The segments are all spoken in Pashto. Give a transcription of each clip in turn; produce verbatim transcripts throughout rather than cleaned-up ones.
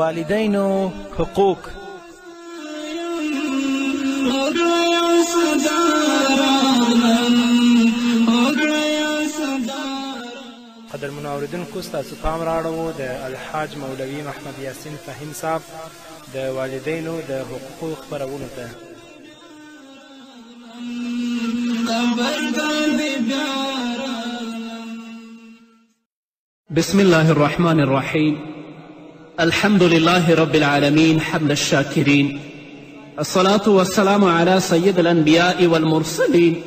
والدینو حقوق. قدرمنو اوریدونکو ستاسو پام راړو د الحاج مولوي محمد یاسین فهیم صاحب د والدینو د حقوقو خپرونو ته. بسم الله الرحمن الرحيم. الحمد لله رب العالمين حمد الشاكرين. الصلاة والسلام على سيد الأنبياء والمرسلين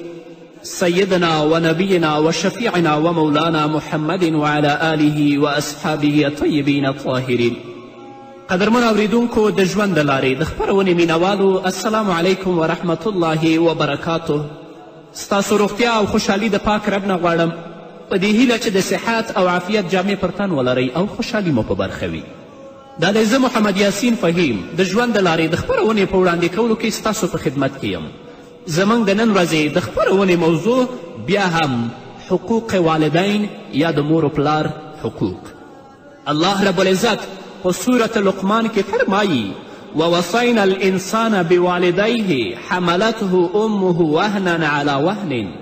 سيدنا ونبينا وشفيعنا ومولانا محمد وعلى آله وأصحابه الطيبين الطاهرين. قدرمن اوریدونکو د ژوند د لارې د خپرونې مینوالو، السلام علیکم ورحمة الله وبرکاته. ستاسو روغتیا او خوشحالي د پاک رب نه غواړم، په دې هیله چې د صحت او عافیت جامې پر تن ولرئ او خوشحالي مو په برخه وي. دا دی زه محمد یاسین فهیم د ژوند د لارې د خپرونې په وړاندې کولو کې ستاسو په خدمت کې یم. زموږ د نن ورځې د خپرونې موضوع بیا هم حقوق والدین یا د مور و پلار حقوق. الله رب العزت په سورة لقمان کې فرمایي: ووصینا الانسان بوالدیه حملته امه وهنا على وهن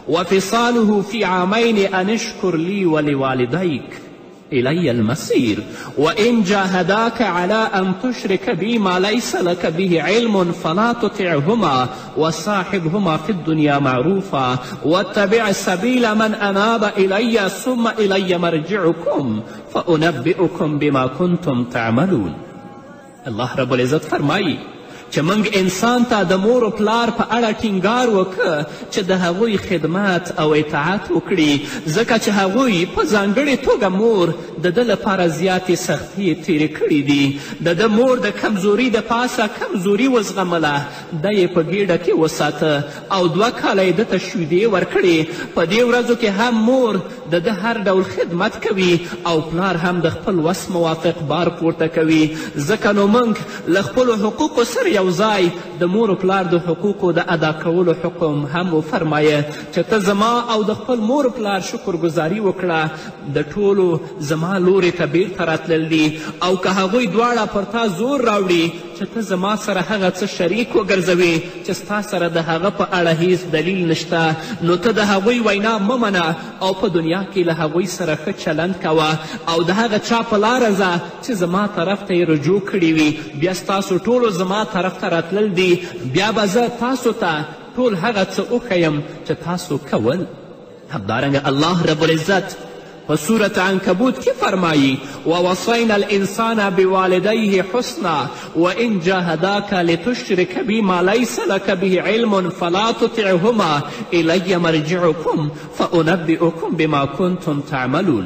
وفصاله في عامين أن اشكر لي ولوالديك إلي المصير وإن جاهداك على أن تشرك بي ما ليس لك به علم فلا تطعهما وصاحبهما في الدنيا معروفا واتبع سبيل من أناب إلي ثم إلي مرجعكم فأنبئكم بما كنتم تعملون. الله رب العزت فرمایي چې موږ انسان ته د مور و پلار په اړه ټینګار وکړه چې د هغوی خدمت او اطاعت وکړي، ځکه چې هغوی په ځانګړې توګه مور د ده لپاره زیاتې سختۍ تیرې کړي دي. د ده مور د کمزوري د پاسه کمزوري وزغمله، ده یې په ګېډه کې وساته او دوه کاله یې ده ته شیدې ورکړې. په دې ورځو کې هم مور د ده هر ډول خدمت کوي او پلار هم د خپل وس موافق بار پورته کوي. ځکه نو موږ له خپلو حقوقو سره یو ځای د مور و پلار د حقوقو د ادا کولو حکم هم وفرمایه چې ته زما او د خپل مور و پلار شکرګزاري وکړه. د ټولو زما لورې ته بیرته راتلل دي او که هغوی دواړه پر تا زور راوړي چې ته زما سره هغه څه شریک وګرځوې چې ستا سره د هغه په اړه هیڅ دلیل نشته، نو ته د هغوی وینا مه منه او په دنیا کې له هغوی سره ښه چلند کوه او د هغه چا په لاره ځه چې زما طرف ته یې رجوع کړي وي. بیا ستاسو ټولو زما طرف ته راتلل دي، بیا به زه تاسو ته ټول هغه څه وښیم چې تاسو کول. همدارنګه الله رب العزت په سورة عنکبوت کې فرمایي: ووصینا الانسان بوالدیه حسنا وان جاهداک لتشرک بی ما لیس لک به علم فلا تطعهما الی مرجعکم فانبئکم بما کنتم تعملون.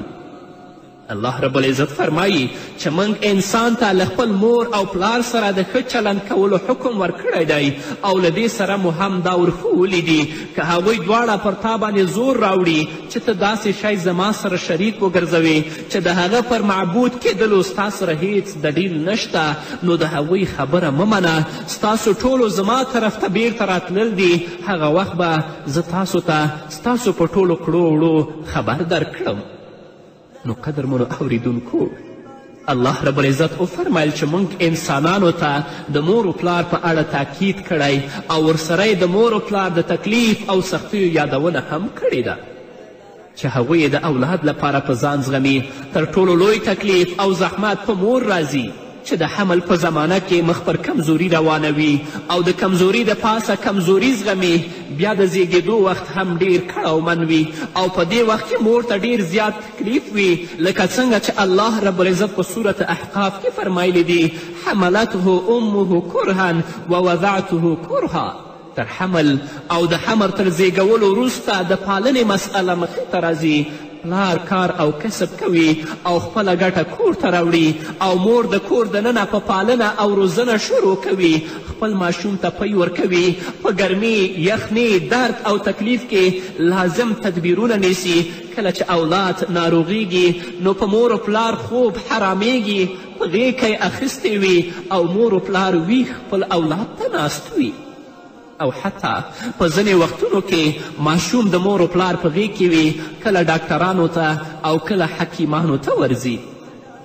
الله رب العزت فرمایي چې موږ انسان ته له خپل مور او پلار سره د ښه چلند کولو حکم ورکړی دی او له دې سره مو هم دا ورښوولي دي که هغوی دواړه پر تا باندې زور راوړي چې ته داسې شی زما سره شریک وګرځوې چې د هغه پر معبود کېدلو ستا سره هیڅ دلیل نشته، نو د هغوی خبره مه منه. ستاسو ټولو زما طرف ته بیرته راتلل دي، هغه وخت به زه تاسو ته ستاسو په ټولو کړو وړو خبر درکړم. نو قدرمنو اوریدونکو، الله رب العزت وفرمیل چې موږ انسانانو ته د مور و پلار په اړه تاکید کړی او ورسره د مور و پلار د تکلیف او سختیو یادونه هم کړې ده چې هغوی د اولاد لپاره په ځان زغمي. تر ټولو لوی تکلیف او زحمت په مور راځي چې د حمل په زمانه کې مخ پر کمزوري روانوي او د کمزوري د پاسه کمزوري زغمي. بیا د زیږېدو وخت هم ډیر کړاومن وي او په دې وخت کې مور ته ډیر زیات تکلیف وي، لکه څنګه چې الله رب العزت په صورت احقاف کې فرمایلی دي: حملته امه کرها ووضعته کرها. تر حمل او د حمل تر زیږولو وروسته د پالنې مسئله مخې ته راځي. پلار کار او کسب کوي او خپله ګټه کور ته راوړي او مور د کور دننه په پالنه او روزنه شروع کوي. خپل ماشوم ته پی ورکوي، په ګرمي، یخني، درد او تکلیف کې لازم تدبیرونه نیسي. کله چې اولاد ناروغیږي نو په مور و پلار خوب حرامیږي، په غیږ یې اخیستې وي او مور و پلار ویښ خپل اولاد ته ناست وي. او حتی په ځینې وختونو کې ماشوم د مور و پلار په غیږ کې وي، کله ډاکټرانو ته او کله حکیمانو ته ورځي.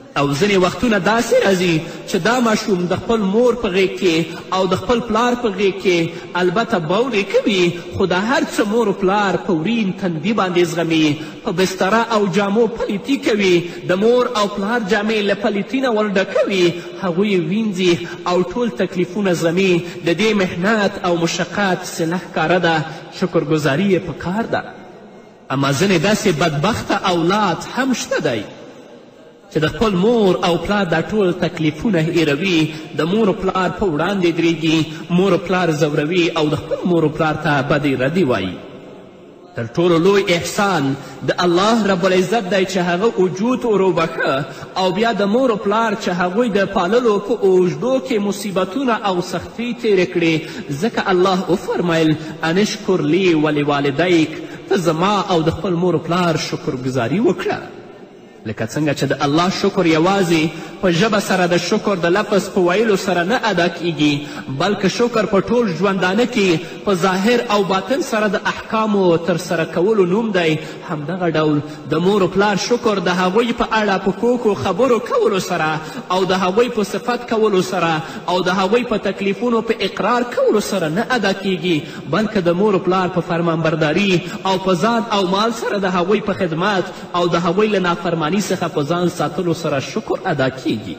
او ځینې وختونه داسې راځي چې دا ماشوم د خپل مور په غیږ کې او د خپل پلار په غیږ کې البته بولې کوي، خو دا هر څه مور و پلار په ورین تندي باندې زغمي، په بستره او جامو پلیتي کوي، د مور او پلار جامې له پلیتي نه ورډکوي، هغوی وینځي او ټول تکلیفونه زغمي. د دې محنت او مشقت صله ښکاره ده، شکرګزاري یې پکار ده. اما ځینې داسې بدبخته اولاد هم شته دی چې د خپل مور او پلار دا ټول تکلیفونه هیروي، د مور و پلار په وړاندې درېږي، مور و پلار زوروي او د خپل مور و پلار ته بدې ردې وایي. تر ټولو لوی احسان د الله رب العزت دی چې هغه وجود وروبخه او بیا د مور و پلار چې هغوی د پاللو په اوږدو کې مصیبتونه او سختۍ تیرې کړې، ځکه الله وفرمیل انشکر لی ولوالدیک، ته زما او د خپل مور و پلار شکرګزاري وکړه. لکه څنګه چې د الله شکر یوازې په ژبه سره د شکر د لفظ په ویلو سره نه ادا کیږي، بلکې شکر په ټول ژوندانه کې په ظاهر او باطن سره د احکامو ترسره کولو نوم دی. همدغه ډول د مور و پلار شکر د هغوی په اړه په کوکو خبرو کولو سره او د هغوی په صفت کولو سره او د هغوی په تکلیفونو په اقرار کولو سره نه ادا کیږي، بلکې د مور و پلار په فرمانبرداري او په ځان او مال سره د هغوی په خدمت او د هغوی له نافرمانۍ څخه په ځان ساتلو سره شکر ادا کیږي.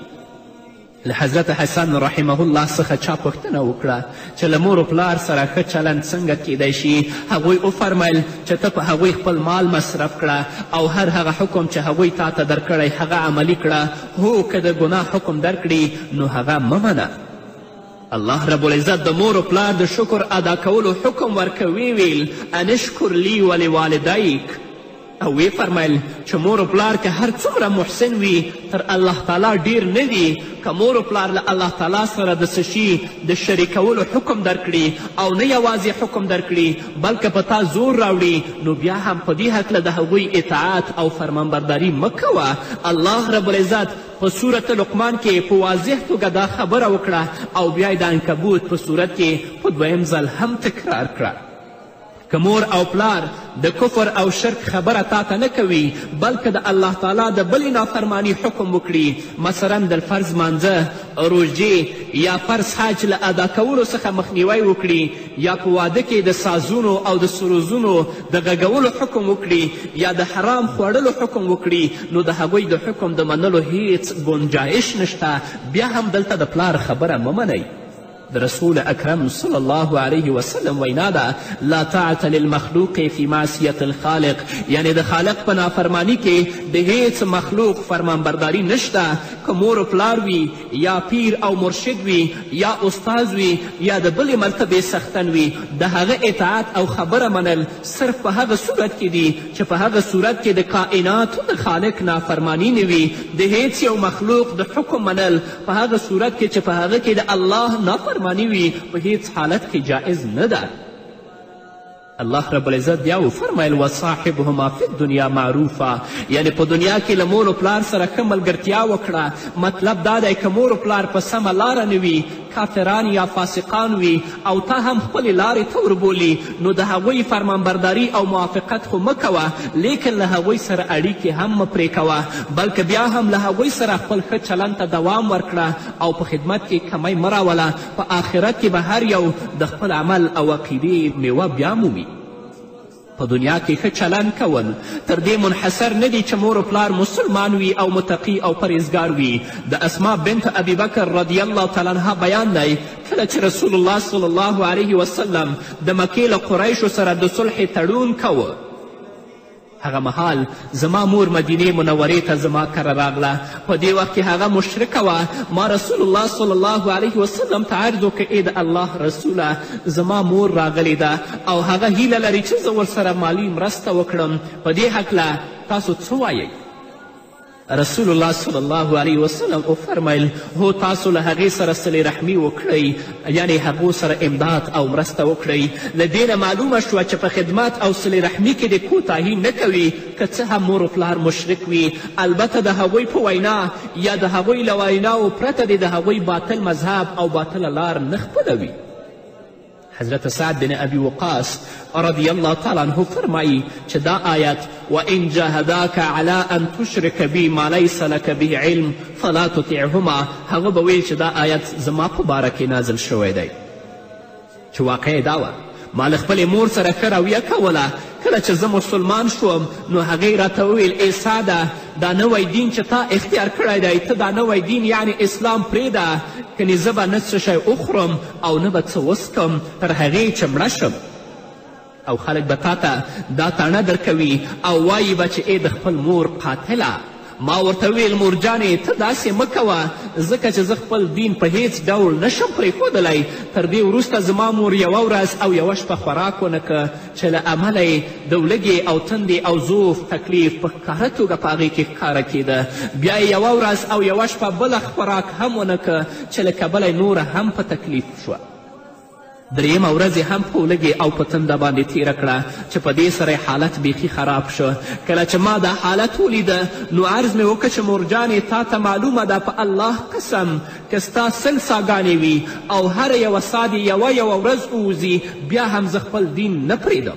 له حضرت حسن رحمه الله څخه چا پوښتنه وکړه چې له مور و پلار سره ښه چلند څنګه کیدی شي؟ هغوی وفرمیل چې ته په هغوی خپل مال مصرف کړه او هر هغه حکم چې هغوی تا ته درکړی هغه عملي کړه. هو که د ګناه حکم درکړي نو هغه مه منه. الله رب العزت د مور و پلار د شکر ادا کولو حکم ورکوي، ویل انشکر لی ولوالدیک، او وی فرمیل چې مور و پلار که هر څومره محسن وي تر الله تعالی ډیر نه دي. که مور و پلار له الله تعالی سره د څه شي د شریکولو حکم درکړي او نه یوازې حکم درکړي بلکې په تا زور راوړي، نو بیا هم په دې هکله د هغوی اطاعت او فرمانبرداري مه کوه. الله رب العزت په صورت لقمان کې په واضح توګه دا خبره وکړه او بیا د عنکبوت په صورت کې په دویم ځل هم تکرار کړه. که مور او پلار د کفر او شرک خبره تا ته نه کوي بلکې د الله تعالی د بلې نافرمانی حکم وکړي، مثلا د فرض مانځه، روژې یا فرض حج له ادا کولو څخه مخنیوی وکړي، یا په واده کې د سازونو او د سروزونو د غږولو حکم وکړي، یا د حرام خوړلو حکم وکړي، نو د هغوی د حکم د منلو هیڅ گنجایش نشته. بیا هم دلته د پلار خبره مه منئ. د رسول اکرم صلی الله علیه وسلم وینا ده لا طاعت للمخلوق فی معصیت الخالق، یعنی د خالق په نافرمانی کې د هیڅ مخلوق فرمانبرداری نشته. که مور و پلار وي یا پیر او مرشد وي یا استاذ وي یا د بلې مرتبې څښتن وي، د هغه اطاعت او خبره منل صرف په هغه صورت کې دي چې په هغه صورت کې د کائناتو د خالق نافرمانی نه وي. د هیڅ یو مخلوق د حکم منل په هغه صورت کې چې په هغه کې د الله نافرمانی مانی وي په هیڅ حالت کې جائز نه ده. الله رب العزت بیا وفرمیل وصاحبهما فی الدنیا معروفا، یعنی په دنیا کې له مور و پلار سره ښه ملګرتیا وکړه. مطلب دا دی که مور و پلار په سمه لاره نه وي، کافران یا فاسقان وي او تا هم خپلې لارې ته وربولي، نو د هغوی فرمانبرداري او موافقت خو مه کوه، لیکن له هغوی سره اړیکې هم مه پرې کوه، بلکې بیا هم له هغوی سره خپل ښه چلند ته دوام ورکړه او په خدمت کې کمی مه راوله. په آخرت کې به هر یو د خپل عمل او عقیدې میوه بیا مومي. په دنیا کې ښه چلند کول تر دې منحصر نه دی چې مور و پلار مسلمان وي او متقي او پرهیزګار وي. د اسما بنت ابي بکر رضی الله تعالی عنها بیان دی کله چې رسول الله صلی الله علیه وسلم د مکې له قریشو سره د صلح تړون کوه، هغه مهال زما مور مدینې منورې ته زما کره راغله. په دې وخت کې هغه مشرکه وه. ما رسول الله صلی الله علیه وسلم ته عرض وکړ ای د الله رسوله زما مور راغلې ده او هغه هیله لري چې زه ورسره مالی مرسته وکړم، په دې هکله تاسو څه وایئ؟ رسول الله صلی الله علیه وسلم وفرمیل هو تاسو له هغې سره صلې رحمي وکړئ، یعنی هغو سره امداد او مرسته وکړئ. له دې نه معلومه شوه چې په خدمت او صلې رحمي کې د کوتاهي نه کوي، که څه هم مور و پلار مشرک وي، البته د هغوی په وینا یا د هغوی له ویناو پرته دې د هغوی باطل مذهب او باطله لار نه خپلوي. حضرت سعد بن ابي وقاص رضی الله تعالی عنه فرمایی چې دا آیت وان جاهداک علی ان تشرک بی ما لیس لک به علم فلا تطعهما، هغه به ویل چې دا آیت زما په باره کې نازل شوی دی. چې واقع دا وه ما له خپلې مور سره ښه رویه کوله. کله چې زه مسلمان شوم نو هغې راته وویل ای سعده دا نوی دین چې تا اختیار کړی دی، ته دا نوی دین یعنی اسلام پرېږده، کنې زه به نه څه شی وخورم او نه به څه وڅکم تر هغې چې مړه شم. او خلک به تا ته دا تاڼه درکوي او وایي به چې ای د خپل مور قاتله. ما ورته ویل مورجانې ته داسې مه کوه، ځکه چې زه خپل دین په هیڅ ډول نشم پرېښودلی. تر دې وروسته زما مور یوه ورځ او یوه شپه خوراک ونه که چې له امله یې د ولږې او تندې او ضعف تکلیف په ښکاره توګه په هغې کې ښکاره کېده. بیا یې یوه ورځ او یوه شپه بله خوراک هم ونه که چې له کبله نوره هم په تکلیف شوه. درېیمه ورځ یې هم په ولږې او په تنده باندې تېره کړه چې په دې سره حالت بیخي خراب شو. کله چې ما دا حالت ولیده نو عرض مې وکړه چې مورجانې تا ته معلومه ده په الله قسم که ستا سل ساګانې وي او هره یوه سا دې یوه یوه ورځ ووځي بیا هم زه خپل دین نه پرېږدم.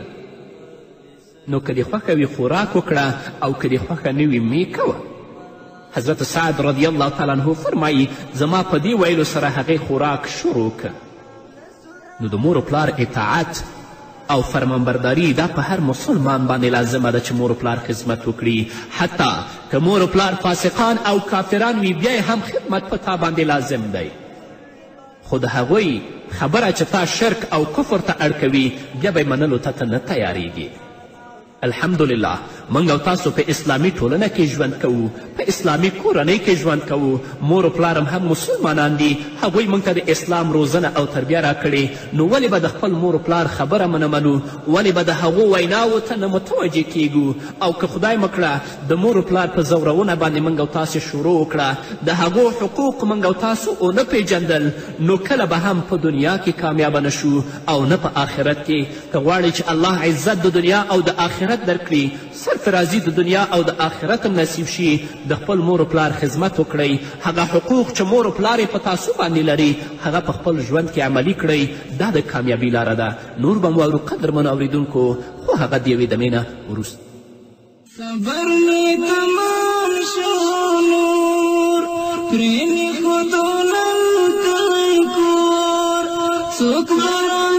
نو که دې خوښه وي خوراک وکړه او که دې خوښه نه وي مې کوه. حضرت سعد رضی الله تعالی عنه فرمایي زما په دې ویلو سره هغې خوراک شروع که. نو د مور و پلار اطاعت او فرمانبرداري دا په هر مسلمان باندې لازمه ده چې مور و پلار خدمت وکړي. حتی که مور و پلار فاسقان او کافران وي بیا هم خدمت په تا باندې لازم دی. خو د هغوی خبره چې تا شرک او کفر ته اړ کوي بیا به منلو ته ته نه تیاریږي. الحمدلله موږ او تاسو په اسلامي ټولنه کې ژوند کوو، په اسلامي کورنۍ کې ژوند کوو. مور و پلارم هم مسلمانان دي، هغوی موږ ته د اسلام روزنه او تربیه راکړې. نو ولې به د خپل مور و پلار خبره ونه منو؟ ولې به د هغو ویناوو ته نه متوجه کیږو؟ او که خدای مکړه د مور و پلار په زورونه باندې موږ او تاسې شروع وکړه، د هغو حقوق موږ او تاسو ونه پیژندل، نو کله به هم په دنیا کې کامیابه نشو او نه په آخرت کې. که غواړئ چې الله عزت د دنیا او د آخرت درکړي، صرف راضي د دنیا او د آخرت هم نصیب شي، د خپل مور و پلار خدمت وکړئ. هغه حقوق چې مور و پلار په تاسو باندې لري هغه په خپل ژوند کې عملي کړئ. دا د کامیابي لاره ده. نور به مو اورو قدرمنو اورېدونکو، خو هغه د یوې دمې نه وروسته. صبر می تمام شو نور پرې می خودونه کوي کور څوک باران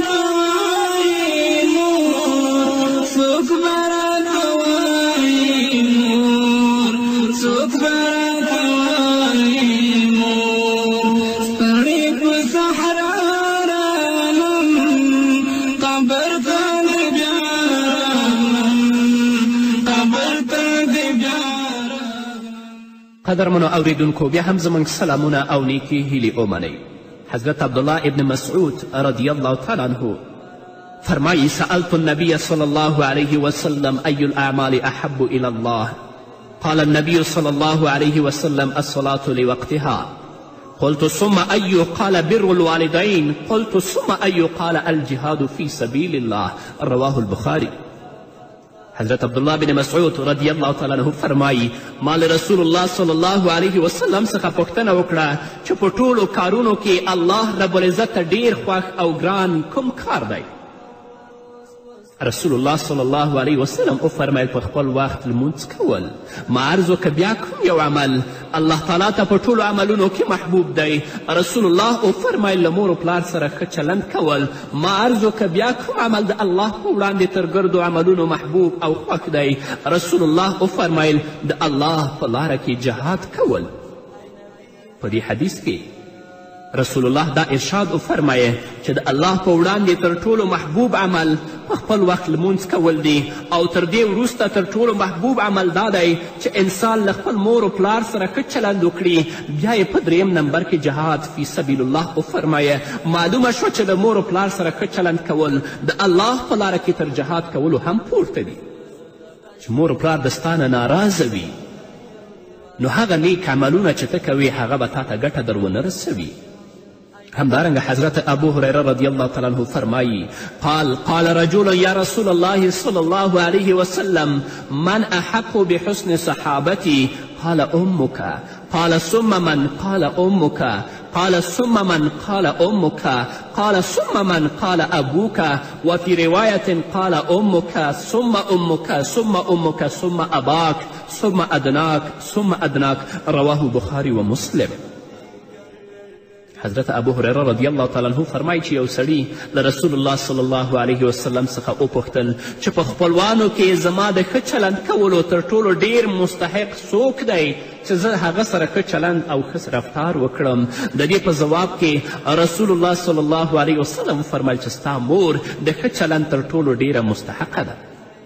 کوي نور څوک باران کوي نور څوک باران کوي نور ستړي په صحرا رانم قبر ته بیا قدرمنو اوریدونکو بیا هم زموږ سلامونه او نیکې هیلې ومنئ. حضرت عبدالله ابن مسعود رضی الله تعالی عنه فرمایي سألت النبي صلى الله عليه وسلم أي الأعمال أحب إلى الله؟ قال النبي صلى الله عليه وسلم الصلاة لوقتها. قلت ثم أي؟ قال بر الوالدين. قلت ثم أي؟ قال الجهاد في سبيل الله. رواه البخاري. حضرت عبدالله بن مسعود رضی الله تعالی عنه فرمایي ما له رسول الله صلی الله علیه وسلم څخه پوښتنه وکړه چې په ټولو کارونو کې الله رب العزت ته ډیر خوښ او ګران کوم کار دی؟ رسول الله صلی الله علیه وسلم وفرمیل په خپل وخت لمونځ کول. ما عرض وکړه بیا کوم یو عمل الله تعالی ته په ټولو عملونو کې محبوب دی؟ رسول الله وفرمیل له مور و پلار سره ښه چلند کول. ما عرض وکړه بیا کوم عمل د الله په وړاندې تر ګردو عملونو محبوب او خوښ دی؟ رسول الله وفرمیل د الله په لاره کې جهاد کول. په دې حدیث کې رسول الله دا ارشاد وفرمایه چې د الله په وړاندې تر ټولو محبوب عمل په خپل وخت لمونځ کول دی، او تر دې وروسته تر ټولو محبوب عمل دا دی چې انسان له خپل مور و پلار سره ښه چلند وکړي. بیا یې په دریم نمبر کې جهاد فی سبیل الله وفرمایه. معلومه شوه چې د مور و پلار سره ښه چلند کول د الله په لاره کې تر جهاد کولو هم پورته دي. چې مور و پلار د ستا نه ناراضه وي نو هغه نیک عملونه چې ته کوې هغه به تا ته ګټه در ونه رسوي. همدارنګه حضرت ابو هریره رضی الله تعالی عنه فرمایي قال قال رجل یا رسول الله صلی الله علیه وسلم من احق بحسن صحابتی؟ قال امك. قال ثم من؟ قال امك. قال ثم من قال أمك قال ثم من قال أبوك وفي رواية قال أمك ثم أمك ثم أمك ثم أباك ثم أدناك ثم أدناك رواه بخاري ومسلم. حضرت ابو هریره رضی الله تعالی عنه فرمایي چې یو سړي له رسول الله صلی الله علیه وسلم څخه وپوښتل چې په خپلوانو کې زما د ښه چلند کولو تر ټولو ډیر مستحق څوک دی چې زه هغه سره ښه چلند او ښه رفتار وکړم. د دې په ځواب کې رسول الله صلی الله علیه وسلم فرمایل چې ستا مور د ښه چلند تر ټولو ډیره مستحقه ده.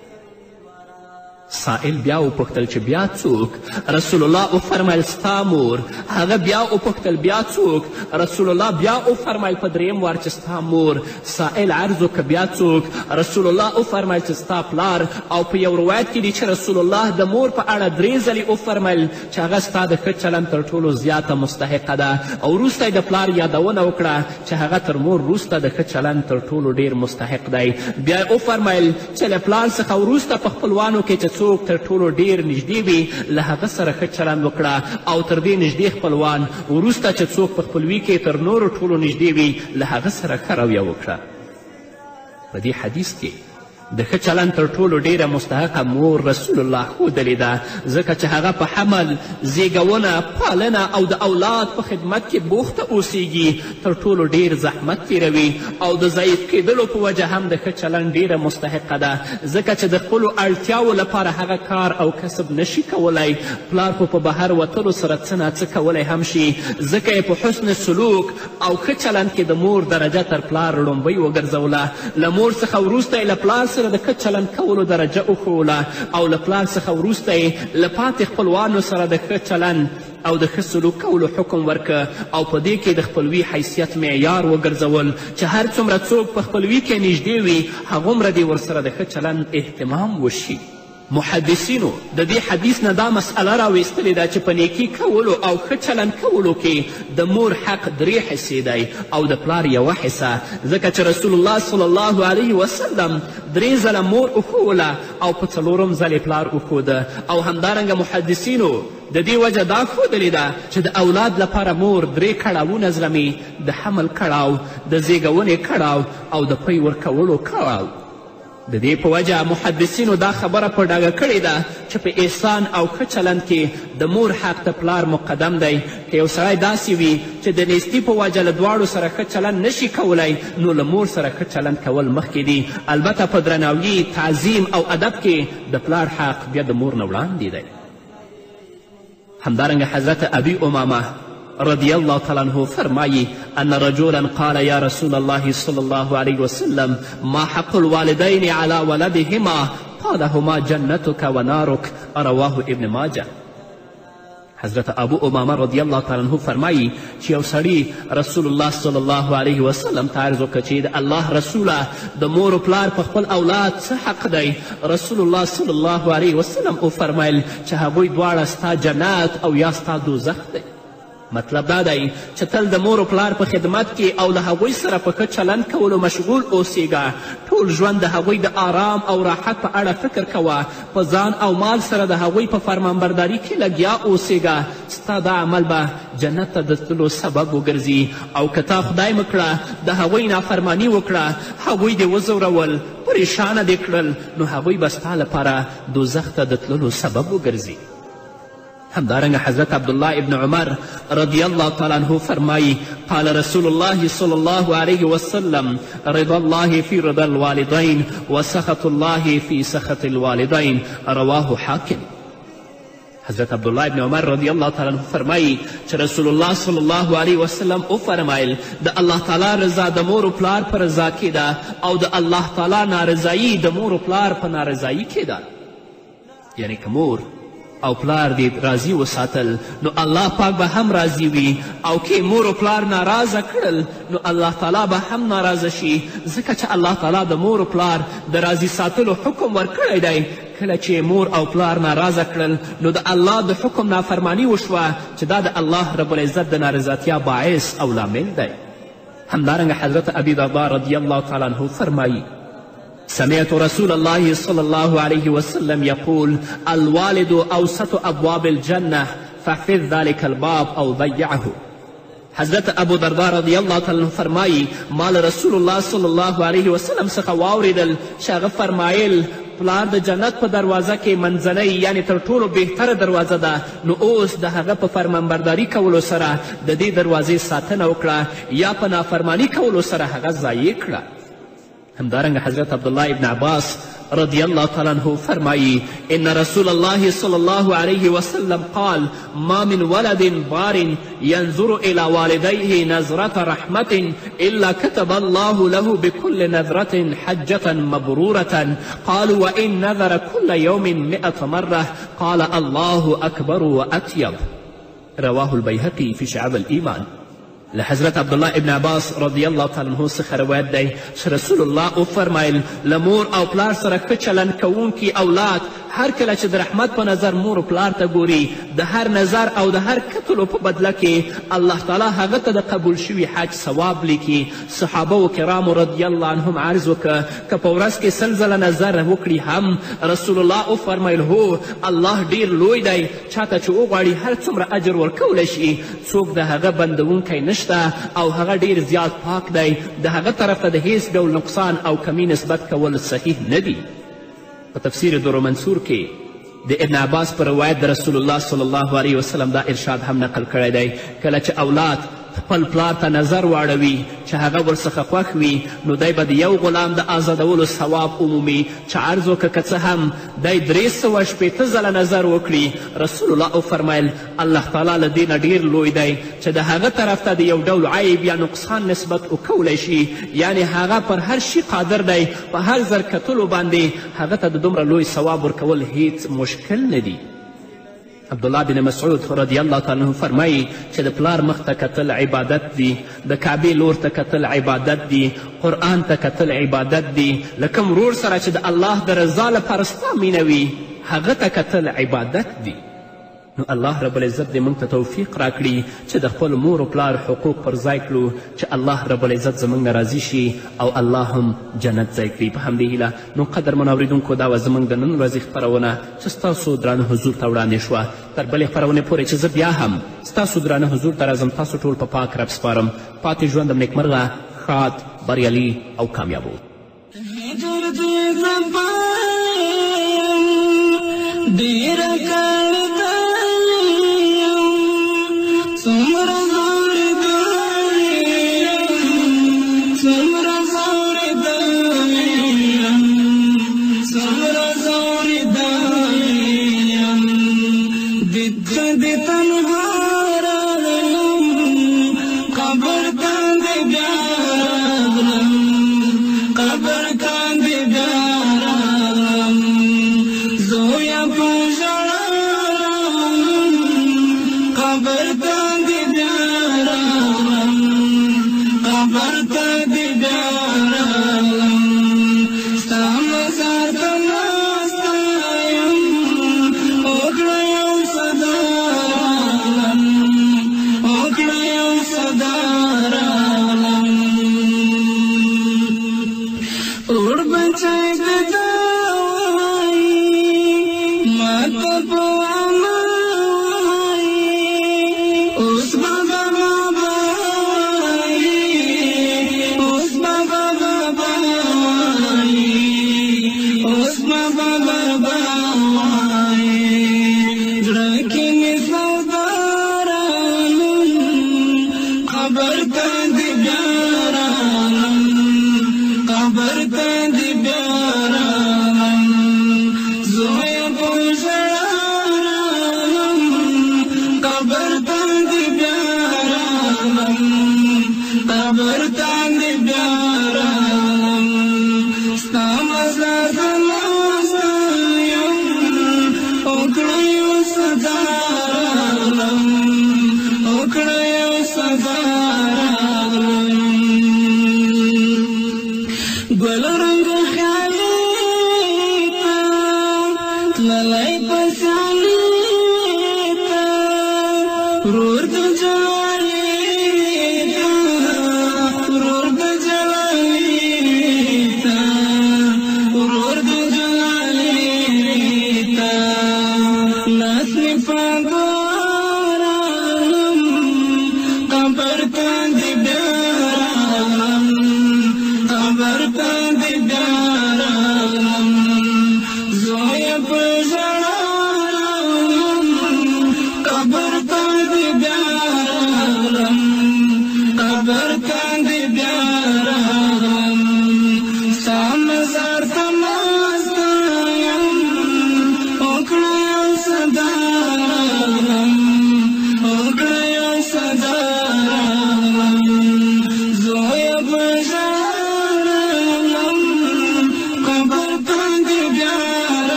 سائل بیا وپوښتل چې بیا څوک؟ رسول الله وفرمیل ستا مور. هغه بیا وپوښتل بیا څوک؟ رسول الله بیا وفرمیل په دریم وار چې ستا مور. سائل عرض وکړه بیا څوک؟ رسول الله وفرمیل چې ستا پلار. او په یو روایت کې دي چې رسول الله د مور په اړه درې ځلې وفرمیل چې هغه ستا د ښه چلند تر ټولو زیاته مستحقه ده. او وروسته یې د پلار یادونه وکړه چې هغه تر مور وروسته د ښه چلند تر ټولو ډیر مستحق دی. بیا یې وفرمیل چې له پلار څخه وروسته په خپلوانو کې چې څوک تر ټولو ډیر نږدې وي له هغه سره ښه چلند وکړه. او تر دې نږدې خپلوان وروسته چې څوک په خپلوي کې تر نورو ټولو نږدې وي له هغه سره ښه رویه وکړه. په دې حدیث کې د ښه چلند تر ټولو ډیره مستحقه مور رسول الله ښودلې ده، ځکه چې هغه په حمل، زیږونه، پالنه او د اولاد په خدمت کې بوخته اوسیږي، تر ټولو ډیر زحمت تیروي او د ضعیف کیدلو په وجه هم د ښه چلند ډیره مستحقه ده، ځکه چې د خپلو اړتیاو لپاره هغه کار او کسب نشي کولی. پلار خو په بهر وتلو سره څه نه څه کولی هم شي، ځکه یې په حسن سلوک او ښه چلند کې د مور درجه تر پلار لومبۍ وګرځوله. له مور څخه وروسته یې له پلار سره د ښه چلند کولو درجه وښوله او له پلار څخه وروسته یې له پاتې خپلوانو سره د ښه چلند او د ښه سلوک کولو حکم ورکه او په دې کې د خپلوي حیثیت معیار وګرځول چې هر څومره څوک په خپلوي کې نږدې وي هغومره دې ورسره د ښه چلند اهتمام وشي. محدثینو د دې حدیث نه دا مسئله راویستلې ده چې په نیکي کولو او ښه چلند کولو کې د مور حق درې حصې دی او د پلار یوه حصه، ځکه چې رسول الله صلی الله علیه وسلم درې ځله مور وښوله او په څلورم ځل یې پلار وښوده. او همدارنګه محدثینو د دې وجه دا ښودلې ده چې د اولاد لپاره مور درې کړاوونه زغمي: د حمل کړاو، د زیږونې کړاو او د پی ورکولو کړاو. د دې په وجه محدثینو دا خبره په ډاګه کړې ده چې په احسان او ښه چلند کې د مور حق د پلار مقدم دی. که یو سړی داسې وي چې د نیستي په وجه له دواړو سره ښه چلند نشي کولی نو له مور سره ښه چلند کول مخکې دي. البته په درناوي، تعظیم او ادب کې د پلار حق بیا د مور نه وړاندې دی. همدارنګه حضرت ابي امامه رضی الله تعالی عنه فرمایی ان رجلا قال یا رسول الله صلی الله علیه وسلم ما حق الوالدین علی ولدهما قال هما جنتک و نارک رواه ابن ماجه. حضرت ابو امامه رضی الله تعالی عنه فرمایی چې یو سړي رسول الله صلی الله علیه وسلم ته عرض وکړه چې د الله رسوله د مور و پلار په خپل اولاد څه حق دی؟ رسول الله صلی الله علیه وسلم وفرمیل چې هغوی دواړه ستا جنت او یا ستا دوزخ دی. مطلب دا دی چې تل د مور و پلار په خدمت کې او له هغوی سره په ښه چلند کولو مشغول اوسیږه. ټول ژوند د هغوی د آرام او راحت په اړه فکر کوه. په ځان او مال سره د هغوی په فرمانبرداري کې لګیا اوسیږه. ستا دا عمل به جنت ته د تللو سبب وګرځي. او که تا خدای مه کړه د هغوی نافرماني وکړه، هغوی دې وځورول، پریشانه دې کړل، نو هغوی به ستا لپاره دوزخ ته د تللو سبب وګرځي. همدارنګه حضرت عبدالله ابن عمر رضی الله تعالی عنه فرمایی قال رسول الله صلی الله علیه وسلم رضا الله فی رضا الوالدین و سخط الله فی سخط الوالدین رواه حاکم. حضرت عبدالله ابن عمر رضی الله تعالی عنه فرمایی چې رسول الله صلی الله علیه وسلم وفرمایل د الله تعالی رضا د مور و پلار په رضا کې ده او د الله تعالی نارضایي د مور و پلار په نارضایي کې ده. یعنی که مور او پلار دې راضي وساتل نو الله پاک به هم راضي وي، او که مور و پلار ناراضه کړل نو الله تعالی به هم ناراضه شي، ځکه چې الله تعالی د مور و پلار د راضي ساتلو حکم ورکړی دی. کله چې مور او پلار ناراضه کړل نو د الله د حکم نافرمانی وشوه چې دا د الله رب العزت د نارضاتیا باعث او لامل دی. همدارنګه حضرت ابي درداء رضی الله تعالی عنه فرمایی سمعت رسول الله صلی الله علیه وسلم یقول الوالد اوسط ابواب الجنه فاحفظ ذلك الباب او ضیعه. حضرت ابو دردا رضی الله تعالی عنه فرمایي ما له رسول الله صلی الله علیه وسلم څخه واورېدل چې هغه فرمایل پلار د جنت په دروازه کې منځنۍ یعنی تر ټولو بهتره دروازه ده، نو اوس د هغه په فرمانبرداري کولو سره د دې دروازې ساتنه وکړه یا په نافرماني کولو سره هغه ضایع کړه. همدارنګه حضرت عبدالله ابن عباس رضی الله تعالی عنه فرمایي ان رسول الله صلی الله علیه وسلم قال ما من ولد بار ينظر الى والديه نظرة رحمة الا كتب الله له بكل نظرة حجة مبرورة قالوا وان نذر كل يوم مئة مرة قال الله اكبر واطيب. رواه البيهقي في شعب الايمان. له حضرت عبدالله ابن عباس رضی الله تعالی عنه څخه روایت دی چې رسول الله وفرمایل له مور او پلار سره ښه چلند کوونکي اولاد هر کله چې د رحمت په نظر مور و پلار ته ګوري د هر نظر او د هر کتلو په بدله کې الله تعالی هغه ته د قبول شوي حج ثواب لیکي. صحابه و کرامو رضی الله عنهم عرض وکړه که په ورځ کې سل ځله نظر وکړي هم رسول الله وفرمیل هو الله ډیر لوی دی، چاته چې وغواړي هر څومره اجر ورکولی شي، څوک د هغه بندونکی نشته او هغه ډیر زیات پاک دی، د هغه طرف ته د هیڅ ډول نقصان او کمی نسبت کول صحیح نه دي. په تفسیر دور منصور کې د ابن عباس په روایت د رسول الله صلی الله علیه وسلم دا ارشاد هم نقل کړی دی کله چې اولاد خپل پلار ته نظر واړوي چې هغه ورڅخه خوښ وي نو دی به د یو غلام د آزادولو ثواب عمومي چې عرض وکړه که څه هم دی درې سوه شپېته ځله نظر وکړي رسول الله وفرمیل الله تعالی له دې نه ډېر لوی دی چې د هغه طرف ته د یو ډول عیب یا نقصان نسبت وکولی شي، یعنی هغه پر هر شي قادر دی، په هر زر کتلو باندې هغه ته د دومره لوی ثواب ورکول هیڅ مشکل نه دی. عبدالله بن مسعود رضی الله تعالی عنه فرمایي چې د پلار مخ ته کتل عبادت دی، د کعبې لور ته کتل عبادت دی، قرآن ته کتل عبادت دی، له کوم ورور سره چې د الله د رضا لپاره ستا مینه وي هغه ته کتل عبادت دی. نو الله رب العزت دې موږ ته توفیق راکړي چې د خپل مور و پلار حقوق پر ځای کړو چې الله رب العزت زموږ نه راضي شي او الله هم جنت ځای کړي. په همدې هیله نو قدرمنو اورېدونکو دا وه زموږ د نن ورځې خپرونه چې ستاسو درانه حضور ته وړاندې شوه. تر بلې خپرونې پورې چې زه بیا هم ستاسو درانه حضور ته راځم تاسو ټول په پا پاک رب سپارم. پاتې ژوندم نیکمرغه، ښاد، بریالي او کامیابو. Well,